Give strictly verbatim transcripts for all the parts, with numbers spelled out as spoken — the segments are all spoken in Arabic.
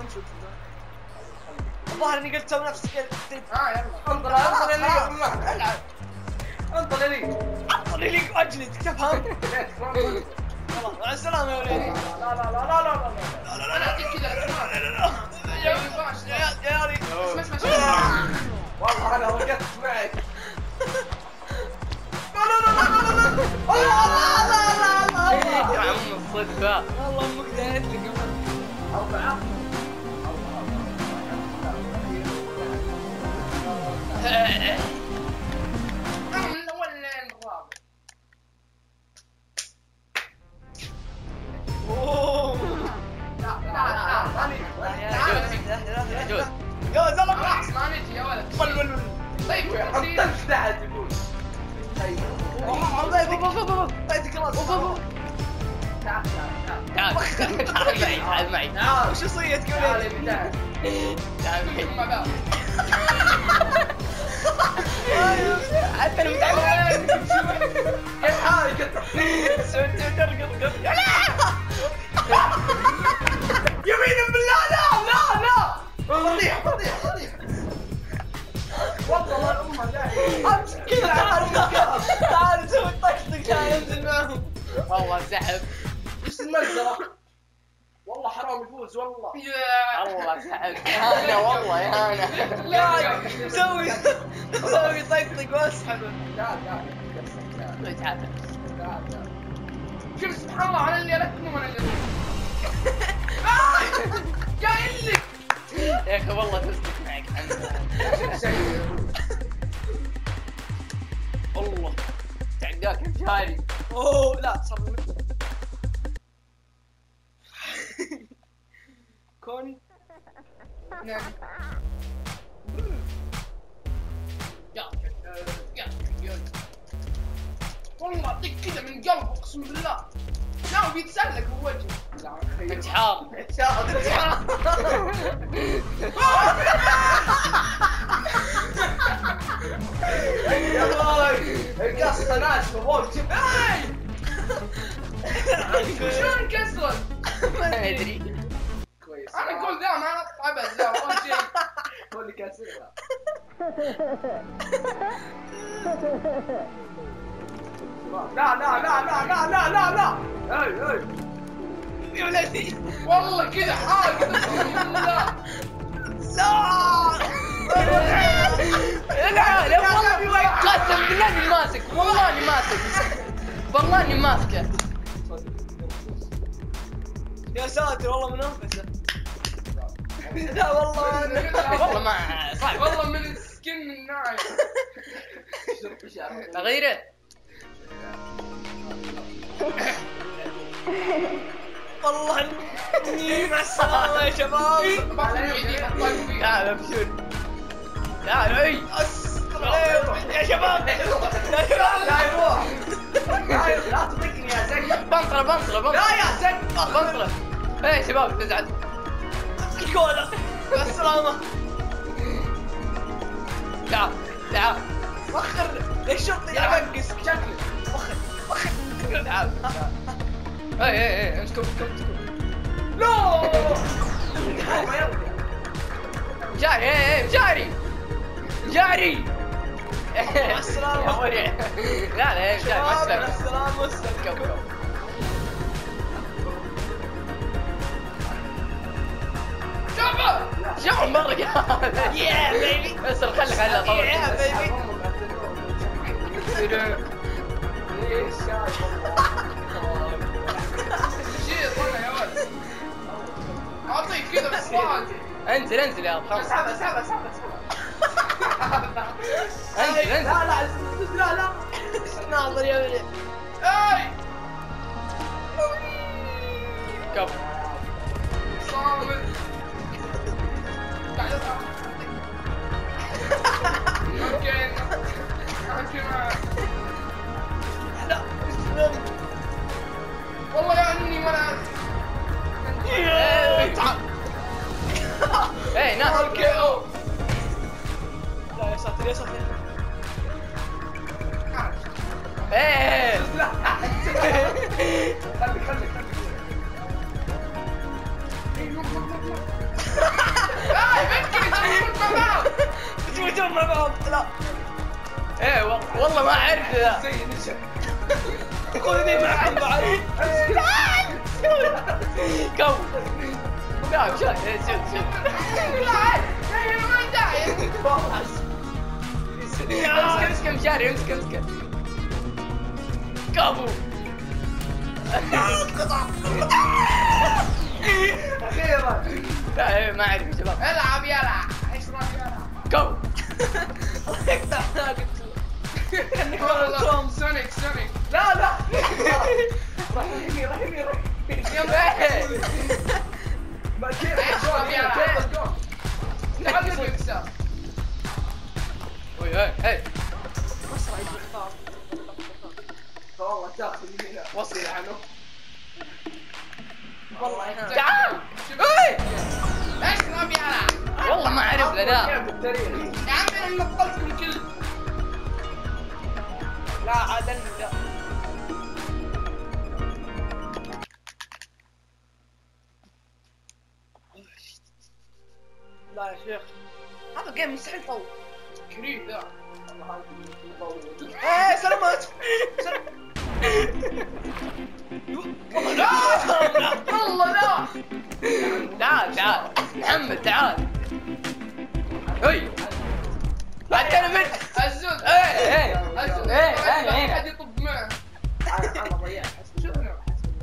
شوت الظاهر اني قلت سوي نفسك اه يلا انطر انطر لي العب انطر لي انطر لي اجلد تفهم خلاص مع السلامه يا وليدي لا لا لا لا لا لا لا انا اعطيك كذا يا يا اسمع اسمع والله انا رقدت معك لا لا لا لا لا لا لا لا لا يا عم الصدفة والله امك دهيت لي قبل أربعة أنا من الأول للرابع اوه لا لا لا جوز يا زلمه خلاص ما نجي يا ولد ول ول ول طيب حطيت تحت يقول طيب خلاص تعال تعال تعال معي تعال معي تعال وش صيت تعال قولي تعال تعال معي مع بعض حتى انا متعود كيف حالك انت سويت ترقص يمين بالله لا لا لا فضيح فضيح فضيح والله ما امها داعي امسك كذا تعال تعال سوي طقطق تعال انزل معهم والله سحب وش المنظرة والله حرام يفوز والله والله سحب انا والله انا لا سوي سوي طقطق واسحبه تعال تعال تعال تعال شوف سبحان الله انا اللي الكم وانا اللي جاي لك يا اخي والله تصدق معك والله تعقاك مشاري اوه لا تصرف كوني نعم والله اعطيك كذا من قلب اقسم بالله لا بيتسلك بوجهي انت حار يا باي القصه ناشفه فوق شوف شلون كسرت؟ ما ادري كويس انا اقول ذا ما ابد ذا والله شيء هو اللي كاسرها لا لا لا لا لا لا لا لا اي اي يا ولدي والله كذا حار كذا اقسم بالله لا لا والله قسم بالله اني ماسك والله اني ماسك والله اني ماسكه يا ساتر والله من انفسه لا والله أنا- والله ما صعب والله من السكن من ناعم اغيره والله اني مع السلامه يا شباب تعال ابشر تعال اي يا شباب يا شباب لا يروح لا تطقني يا زين بنطره بنطره بنطره لا يا زين بنطره ايه شباب تزعل الكولا مع السلامه تعال تعال وخر الشرطي يعقس شكله وخر وخر تعال ايه ايه ايه اسكت اسكت اسكت لا جاري ايه ايه جاري جاري مع السلامة. يا ورع. لا لا جاري مع مع السلامة السلامة والسلامة كم كم شوفه شوف مرة يا بيبي بس خلي خلي اطول يا بيبي شيء طلع يا ولد اعطيك كذا بصوت انزل انزل يا خلاص اسحبها اسحبها اسحبها انزل لا انزل لا لا لا ناظر يا ولد اي كف صامت قاعد اطلع ممكن ممكن لا اسلم والله يا اني وانا ايه تعال ايه ناس اوكي او لا يا ساتر يا ساتر ايه لا خلي خلي خلي بتموتون مع بعض. لا ايه والله ما اعرف ذا. زي نشا. خذني معكم بعد. كم لا شوف شوف شوف امسك امسك مشاري امسك امسك كابو. اخيرا. لا إيه، ما اعرف يا شباب. العب يلا اشرب يلا. كابو. الله يقطع كأنك والله توم. سونيك سونيك. لا لا. رحمي رحمي رحمي. يوم ايه ما كيف اشرب يلا. تعال نكسر. وي هاي هاي والله تاخذ هنا. وصل عنه. والله تعال اي اشرب يلا. والله ما اعرف له ذا. يا عم انا نقلتكم كل. لا عاد لا. لا يا شيخ هذا جيم مستحيل يطول. كريم ذا. ايه سلامات. والله لا والله لا. تعال تعال محمد تعال. هي بعد انا مت. الزود. ايه ايه الزود. ايه ايه ايه احد يطب معه. انا ضيعت. شوفنا.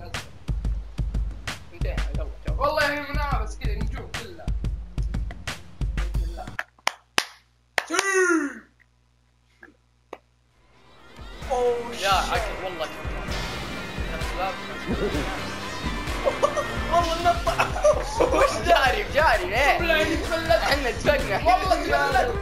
انتهى يلا يلا. والله هي منافس كذا نجوم كلها. اوه يا عقل والله يا شباب. والله النطة. وش جاري جاري والله ليه؟ اني تفلت. احنا اتفقنا. والله تفلت.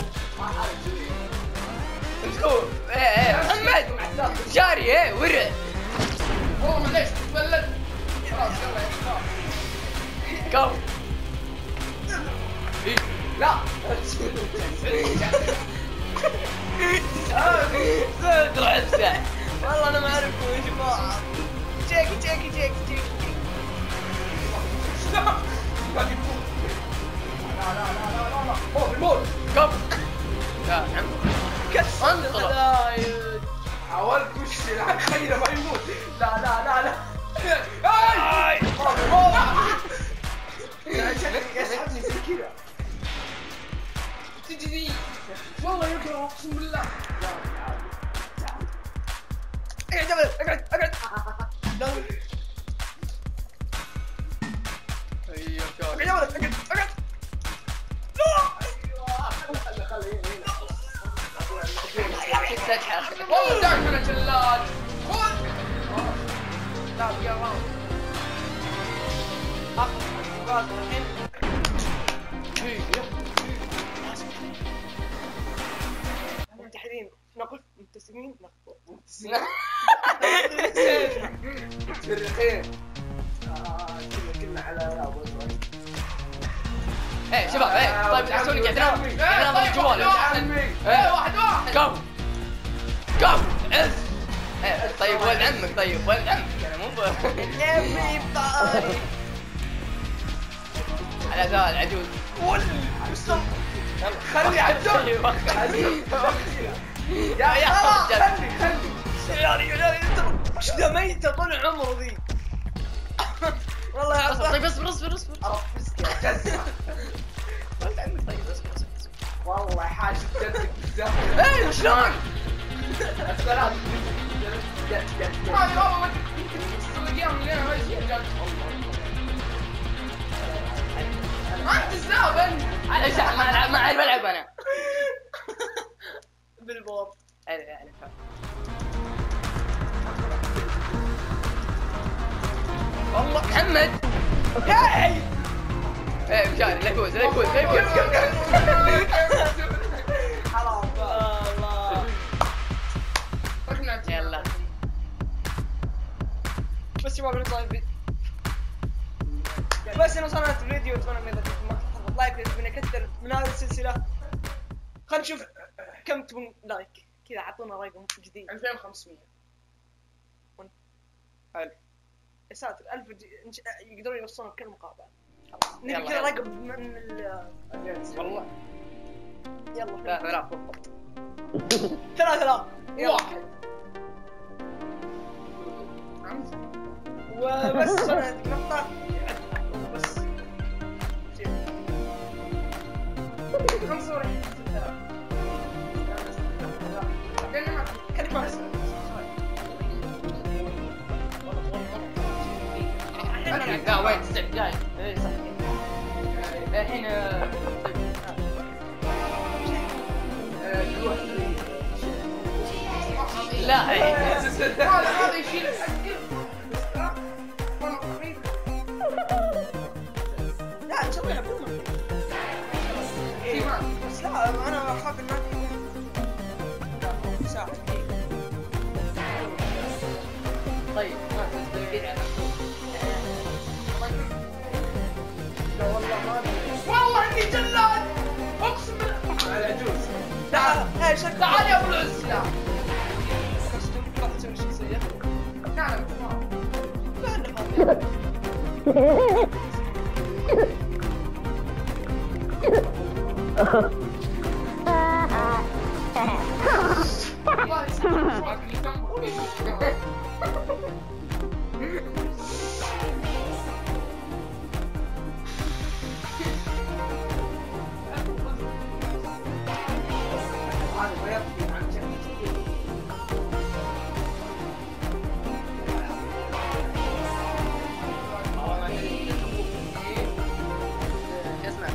مسكوه ايه ايه محمد جاري ايه ورع. والله ليش تفلت. خلاص يلا يا شباب. كم إيه. لا زاد العزة. والله انا ما اعرفكم يا جماعة. جيكي جيكي جيكي جيكي. لا لا لا لا لا لا. فوق الموت. كم يا عم كس انطلق. الخلايا. حاولت وش العب خيره ما يموت. لا لا لا لا. اي فوق فوق. يا شكلك يسحبني زي كذا. تجري. والله يكره اقسم بالله. اقعد اقعد اقعد اقعد. لا ايوه شوف اقعد اقعد اقعد. لا خلي خلي تضحك. والله داك انا جلاد. خذ. لا يا راو. اخر مباراة الحين. منتحرين نقف مبتسمين نقف مبتسمين. متفرقين. آه كنا كنا على لا ايه شباب ايه طيب تحسوني قاعد انام قاعد انام على الجوال. ايه واحد واحد. كم كم عز. ايه طيب ولد عمك طيب ولد عمك انا مو ب- نبي باي. على ذا العجوز. ول مستم. خلي عدول. يا يا خلي خلي. يا رجال يا رجال وش ذا ميتة طول عمره ذي. والله يا اصبر طيب عصام. اصبر اصبر اصبر. عرفت يا جزة. ولد عمك طيب اصبر اصبر اصبر. والله حاجة جدك بالزهر. ايه شلون؟ السلام. جد جد هذه والله ما القيام اللي انا ماشي جد. انت الزابن. على ايش ما العب ما اعرف العب انا. بالبور. اعرف اعرف. والله محمد. هاي. ايه مشاري لا يفوز لا يفوز لا يفوز. حرام والله. يلا بس شباب نطلع الفيديو. بس انا صنعت الفيديو اتمنى ان يعجبكم ما تحطوا لايك لازم نكثر من هذه السلسله. خلينا نشوف كم تبون لايك كذا اعطونا رقم جديد. ألفين وخمسمية. حلو يا ساتر ألف ج... يقدرون يوصلون بكل مقاطع. نبي يلا، كذا يلا. رقم من ال والله يلا لا لا بالضبط. ثلاثة لا يلا. واحد خمسة وبس انا نقطة وبس خمسة ولا خليك ما اسال لا وين تسع دقايق. اي صح. الحين آه، آه، نروح لا هذا هذا يشيل الحق والله قريب. لا نسويها بدون في ما بس لا انا اخاف ان ما في ساعة طيب ما تستوي على لا والله ما والله اني جلاد اقسم بالله على عجوز. تعال هاي شكل تعال يا ابو العز. لا كاستم راح تسوي شخصية لا لا مش معه. لا انا فاضي والله يسامحك اللي جنبك. هذا بيض عن شكل اسمع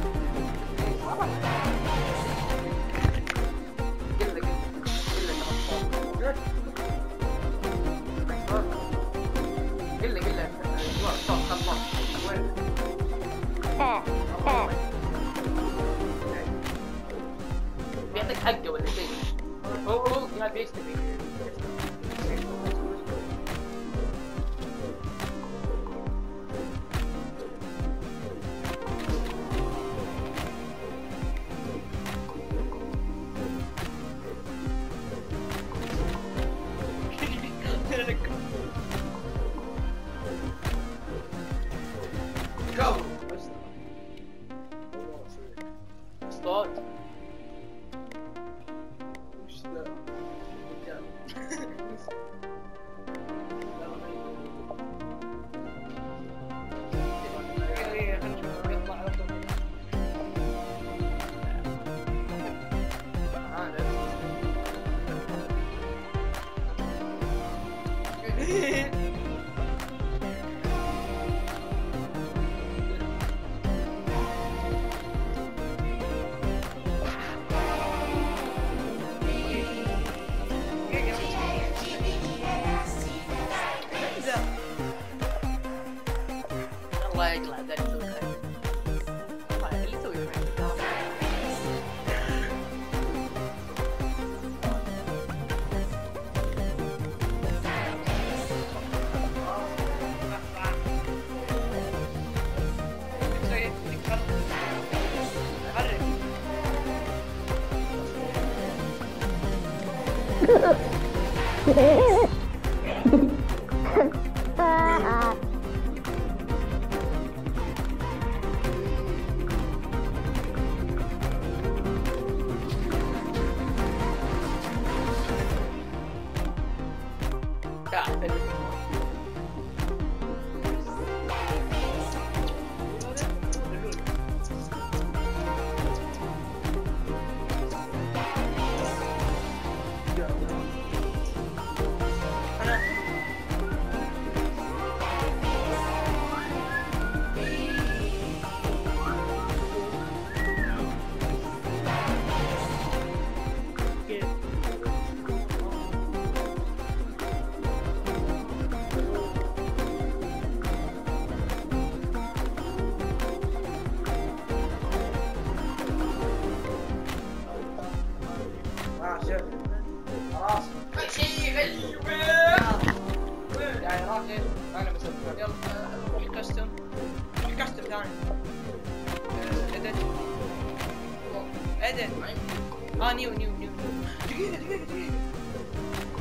قل قل قل قل صوت خلاص وين بيعطيك حقه ولا شيء. هو هو قاعد بيشتري. كفو. صوت وش ذا؟ الله يقلع ذا اللي يسوي خير. الله اللي يسوي خير. تعال اه شوف خلاص شيء غريب. يعني راشد انا بسوي يلا روح كاستم روح كاستم ثاني ادت ادت اه نيو نيو نيو دقيقة دقيقة دقيقة